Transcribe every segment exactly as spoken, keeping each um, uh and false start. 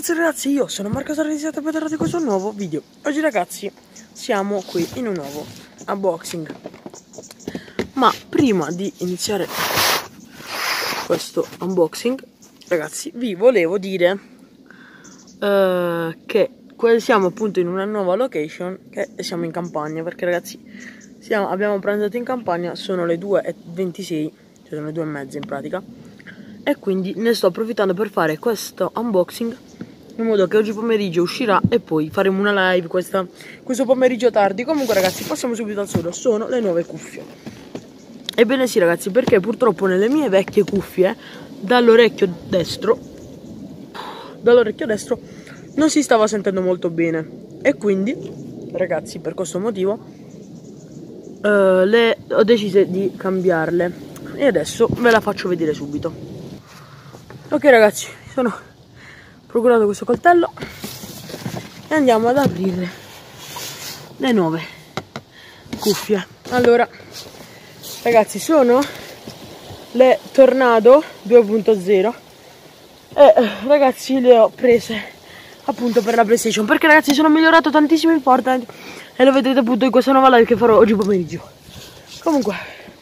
ragazzi e ragazzi, io sono Marco Sarrisiato e bentornati in questo nuovo video. Oggi ragazzi siamo qui in un nuovo unboxing. Ma prima di iniziare questo unboxing, ragazzi, vi volevo dire uh, che siamo appunto in una nuova location, che siamo in campagna, perché ragazzi siamo, abbiamo pranzato in campagna, sono le due e ventisei, cioè sono le due e mezza in pratica. E quindi ne sto approfittando per fare questo unboxing, in modo che oggi pomeriggio uscirà e poi faremo una live questa, questo pomeriggio tardi. Comunque ragazzi, passiamo subito al sodo. Sono le nuove cuffie. Ebbene sì ragazzi, perché purtroppo nelle mie vecchie cuffie dall'orecchio destro dall'orecchio destro non si stava sentendo molto bene. E quindi ragazzi, per questo motivo uh, le, ho deciso di cambiarle. E adesso ve la faccio vedere subito. Ok ragazzi, sono procurato questo coltello e andiamo ad aprire le nuove cuffie. Allora ragazzi, sono le Tornado due punto zero e ragazzi le ho prese appunto per la PlayStation, perché ragazzi sono migliorato tantissimo in Fortnite e lo vedrete appunto in questa nuova live che farò oggi pomeriggio. Comunque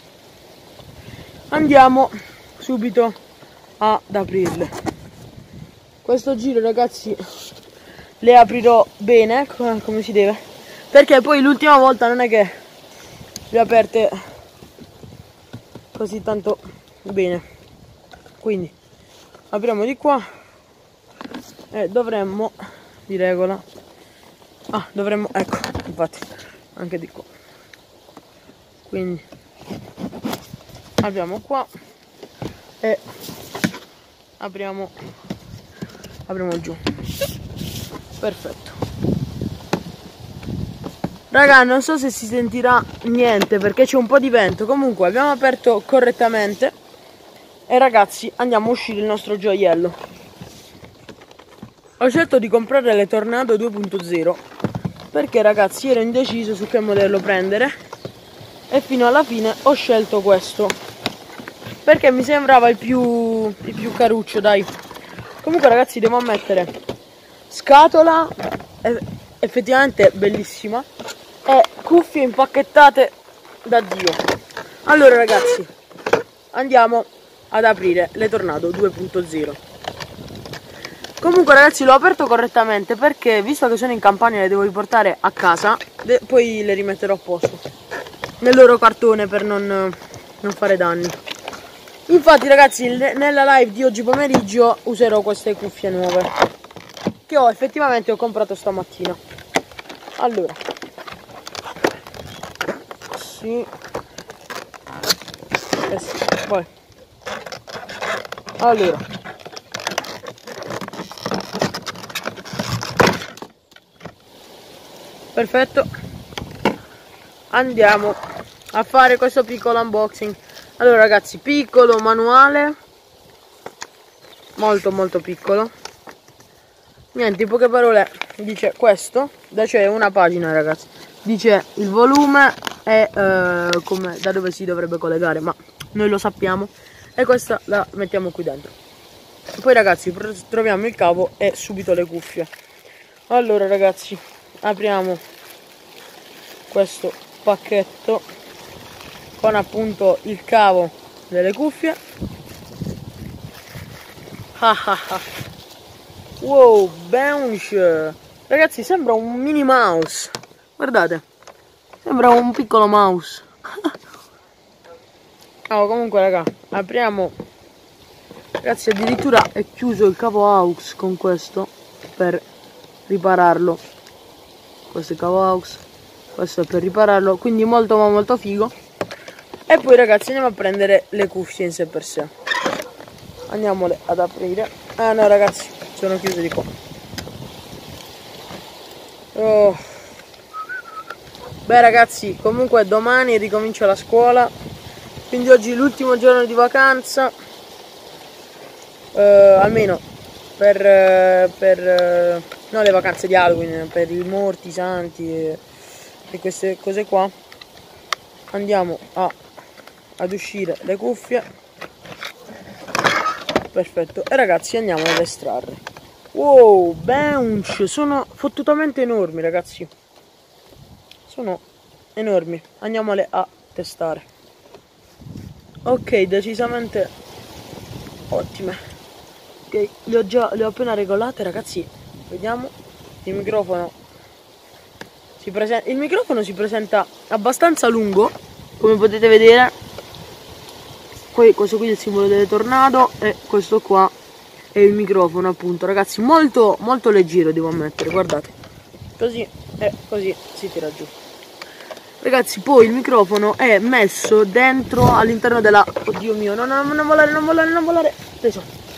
andiamo subito ad aprirle. Questo giro ragazzi le aprirò bene come si deve, perché poi l'ultima volta non è che le ho aperte così tanto bene. Quindi apriamo di qua e dovremmo di regola ah dovremmo ecco infatti anche di qua. Quindi apriamo qua e apriamo apriamo giù. Perfetto raga, non so se si sentirà niente perché c'è un po' di vento. Comunque abbiamo aperto correttamente e ragazzi andiamo a uscire il nostro gioiello. Ho scelto di comprare le Tornado due punto zero perché ragazzi ero indeciso su che modello prendere e fino alla fine ho scelto questo perché mi sembrava il più, il più caruccio, dai. Comunque ragazzi devo ammettere, scatola è effettivamente bellissima e cuffie impacchettate da Dio. Allora ragazzi andiamo ad aprire le Tornado due punto zero. Comunque ragazzi l'ho aperto correttamente perché visto che sono in campagna e le devo riportare a casa, poi le rimetterò a posto nel loro cartone per non, non fare danni. Infatti ragazzi nella live di oggi pomeriggio userò queste cuffie nuove che ho effettivamente ho comprato stamattina. Allora sì, eh sì. Poi allora perfetto, andiamo a fare questo piccolo unboxing. Allora ragazzi, piccolo manuale, molto molto piccolo, niente, in poche parole dice questo, cioè una pagina ragazzi, dice il volume e eh, come, da dove si dovrebbe collegare, ma noi lo sappiamo e questa la mettiamo qui dentro. Poi ragazzi troviamo il cavo e subito le cuffie. Allora ragazzi apriamo questo pacchetto con appunto il cavo delle cuffie. Wow, bounce! Ragazzi sembra un mini mouse, guardate, sembra un piccolo mouse. Oh, comunque raga, apriamo. Ragazzi addirittura è chiuso il cavo aux con questo per ripararlo. Questo è il cavo aux, questo è per ripararlo, quindi molto ma molto figo. E poi ragazzi andiamo a prendere le cuffie in sé per sé. Andiamole ad aprire. Ah no ragazzi, sono chiuse di qua. Oh. Beh ragazzi, comunque domani ricomincia la scuola, quindi oggi è l'ultimo giorno di vacanza, uh, almeno per, uh, per uh, no, le vacanze di Halloween, per i morti, i santi e, e queste cose qua. Andiamo a ad uscire le cuffie. Perfetto, e ragazzi andiamo ad estrarre. Wow, bench, sono fottutamente enormi, ragazzi. Sono enormi. Andiamole a testare. Ok, decisamente ottime. Ok, le ho già le ho appena regolate, ragazzi. Vediamo. Il microfono si presenta il microfono si presenta abbastanza lungo, come potete vedere. Poi questo qui è il simbolo delle tornado e questo qua è il microfono, appunto, ragazzi, molto molto leggero, devo ammettere, guardate. Così e così si tira giù. Ragazzi, poi il microfono è messo dentro all'interno della... Oddio mio, no, no, non volare, non volare, non volare. Preso.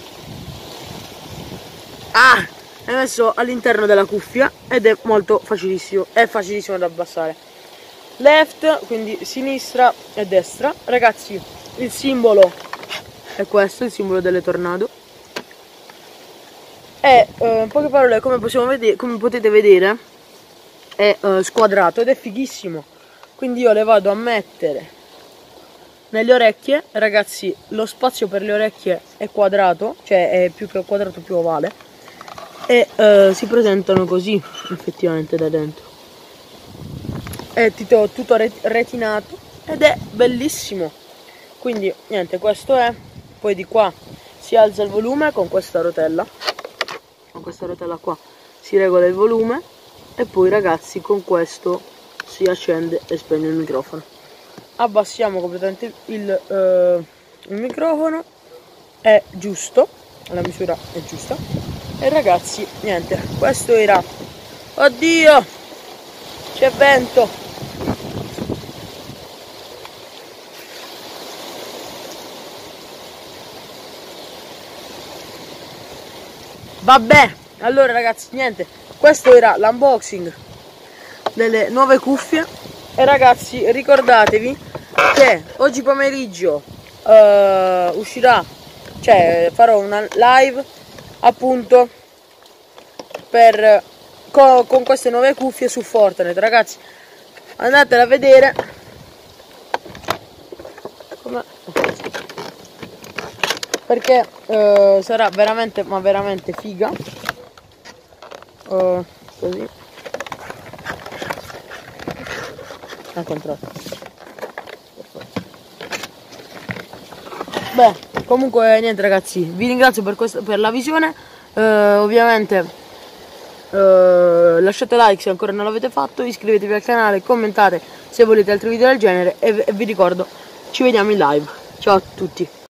Ah! È messo all'interno della cuffia ed è molto facilissimo, è facilissimo da abbassare. Left, quindi sinistra e destra. Ragazzi, il simbolo è questo, il simbolo delle tornado. E eh, in poche parole, come possiamo vedere, come potete vedere, è eh, squadrato ed è fighissimo. Quindi io le vado a mettere nelle orecchie. Ragazzi, lo spazio per le orecchie è quadrato, cioè è più che quadrato, più ovale. E uh, si presentano così effettivamente da dentro. È tutto, tutto retinato ed è bellissimo. Quindi niente, questo è. Poi di qua si alza il volume con questa rotella. Con questa rotella qua si regola il volume. E poi, ragazzi, con questo si accende e spegne il microfono. Abbassiamo completamente il, uh, il microfono. È giusto, la misura è giusta. E ragazzi, niente, questo era... Oddio! C'è vento! Vabbè, allora ragazzi, niente, questo era l'unboxing delle nuove cuffie. E ragazzi, ricordatevi che oggi pomeriggio uh, uscirà, cioè farò una live appunto per co, con queste nuove cuffie su Fortnite. Ragazzi, andatela a vedere come, perché eh, sarà veramente, ma veramente figa. Uh, così al contrario. Beh, comunque niente ragazzi, vi ringrazio per, questo, per la visione. Uh, ovviamente uh, lasciate like se ancora non l'avete fatto, iscrivetevi al canale, commentate se volete altri video del genere e, e vi ricordo, ci vediamo in live. Ciao a tutti.